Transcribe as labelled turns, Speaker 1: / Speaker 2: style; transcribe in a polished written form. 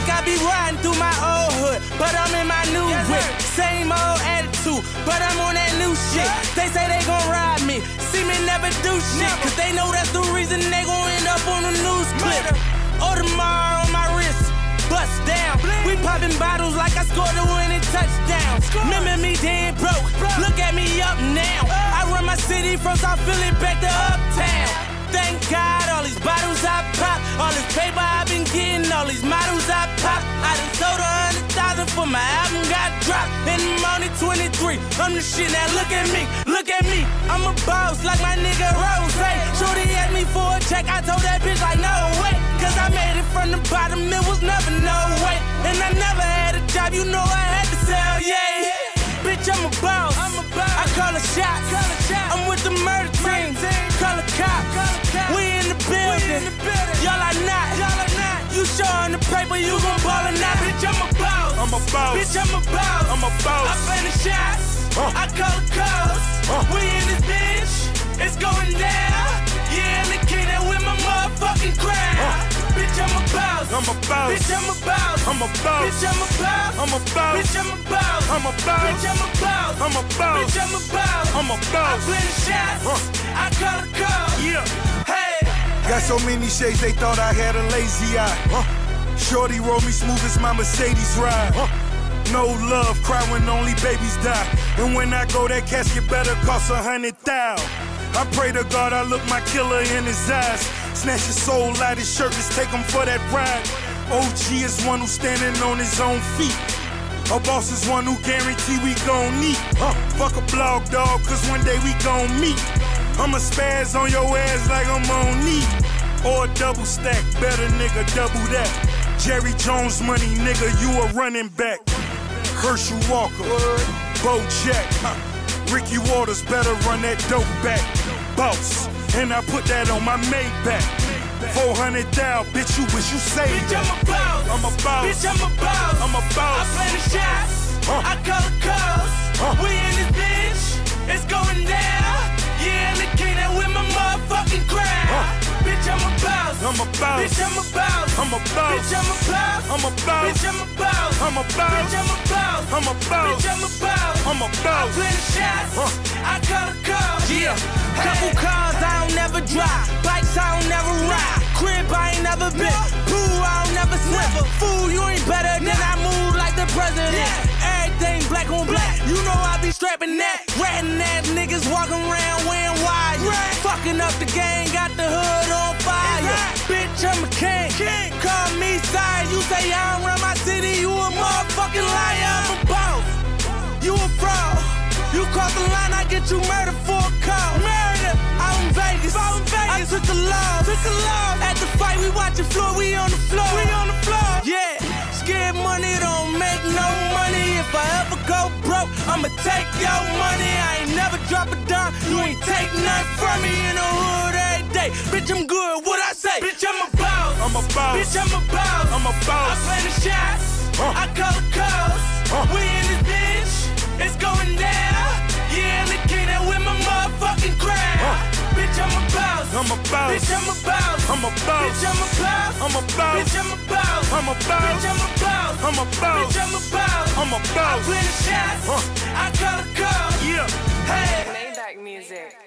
Speaker 1: I be riding through my old hood, but I'm in my new whip. Same old attitude, but I'm on that new shit. They say they gon' ride me, see me never do shit, cause they know that's the reason they gon' end up on the news clip. Audemars on my wrist, bust down. We popping bottles like I scored a winning touchdown. Remember me dead broke, look at me up now. I run my city from South Philly back to Uptown. Thank God, all these bottles I pop, all this paper I've been getting, all these models I pop. I done sold 100,000 for my album got dropped, and I'm only 23. I'm the shit, now look at me, look at me. I'm a boss like my nigga Rose. Shorty asked me for a check, I told that bitch like no way, cause I made it from the bottom, it was never no way. And I never had a job, you know I had to sell, yeah. Bitch, I'm a boss, I call a shot. I'm with the murder team, call a cop. We in the building, y'all are not. You showing the paper, you gon' ball or not. Bitch, I'm a boss, bitch, I'm a boss. I play the shots, I call the calls. We in this bitch, it's going down. Yeah, the king that with my motherfucking crowd. Bitch, I'm a boss, bitch, I'm a boss. Bitch, I'm a boss, bitch, I'm a boss. Bitch, I'm a boss, bitch, I'm a boss. I play the shots, I call the calls. Hey.
Speaker 2: Got so many shades, they thought I had a lazy eye. Shorty roll me smooth as my Mercedes ride. No love, cry when only babies die. And when I go, that casket better cost 100,000. I pray to God I look my killer in his eyes. Snatch his soul out his shirt, just take him for that ride. OG is one who's standing on his own feet. A boss is one who guarantee we gon' meet. Fuck a blog, dog, cause one day we gon' meet. I'ma spaz on your ass like I'm on knee. Or a double stack, better nigga, double that. Jerry Jones money, nigga, you a running back. Herschel Walker, Bo Jack, Ricky Waters, better run that dope back. Boss, and I put that on my Maybach. 400 down, bitch, you wish you saved
Speaker 1: bitch,
Speaker 2: that.
Speaker 1: I'm a boss, bitch, I'm a boss. I play the shots, I call the calls. We in this bitch, it's going down. Yeah, the king that with my motherfucking crowd. Bitch, I'm a boss, bitch, I'm a boss. Bitch, I'm a boss, bitch, I'm a boss. Bitch, I'm a boss, bitch, I'm a boss. I play the shots, I call the calls. Yeah, couple cars I don't never drive, bikes I don't never ride, crib I ain't never been, pool I don't never swim. Fool, you ain't better than I move like the president. Everything black on black, you know I be strapping that. Ratting ass niggas walking around wearing wire, fucking up the game, got the hood on fire. Bitch, I'm a king, call me sire. You say I don't run my city, you a motherfucking liar. I'm a boss, you a fraud. You cross the line, I get you murdered for a call. Murder, out in Vegas, I took the loss. At the fight, we watching floor, we on the floor. Yeah, scared money don't make no money. If I ever go broke, I'ma take your money. I ain't never drop a dime, you ain't take nothing from me. In the hood every day, bitch, I'm good, what I say? Bitch, I'm a boss, bitch, I'm a boss. I play the shots, I call the calls. We in this bitch, it's going down. Yeah, the king that with my motherfucking crowd. Bitch, I'm a boss, bitch, I'm a boss. Bitch, I'm a boss, bitch, I'm a boss. Bitch, I'm a boss, bitch, I'm a boss. I play the shots, I call the calls. Hey.
Speaker 3: Maybach music.